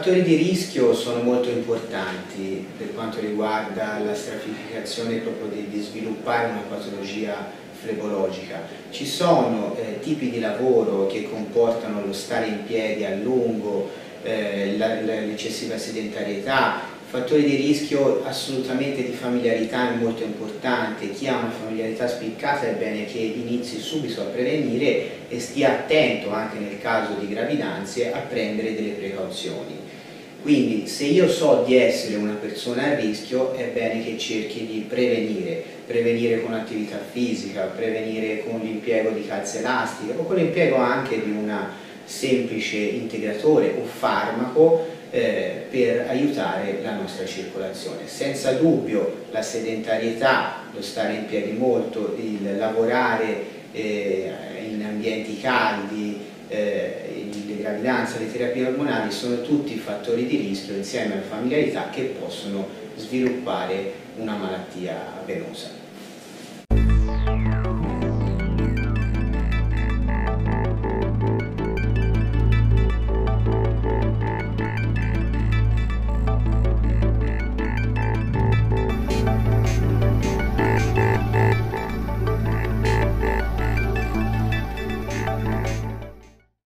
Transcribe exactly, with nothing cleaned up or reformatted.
fattori di rischio sono molto importanti per quanto riguarda la stratificazione proprio di, di sviluppare una patologia flebologica. Ci sono eh, tipi di lavoro che comportano lo stare in piedi a lungo, eh, l'eccessiva sedentarietà. Fattori di rischio assolutamente di familiarità è molto importante. Chi ha una familiarità spiccata è bene che inizi subito a prevenire e stia attento anche nel caso di gravidanze a prendere delle precauzioni. Quindi se io so di essere una persona a rischio è bene che cerchi di prevenire, prevenire con attività fisica, prevenire con l'impiego di calze elastiche o con l'impiego anche di un semplice integratore o farmaco Eh, per aiutare la nostra circolazione. Senza dubbio la sedentarietà, lo stare in piedi molto, il lavorare eh, in ambienti caldi, eh, le gravidanze, le terapie ormonali sono tutti fattori di rischio insieme alla familiarità che possono sviluppare una malattia venosa.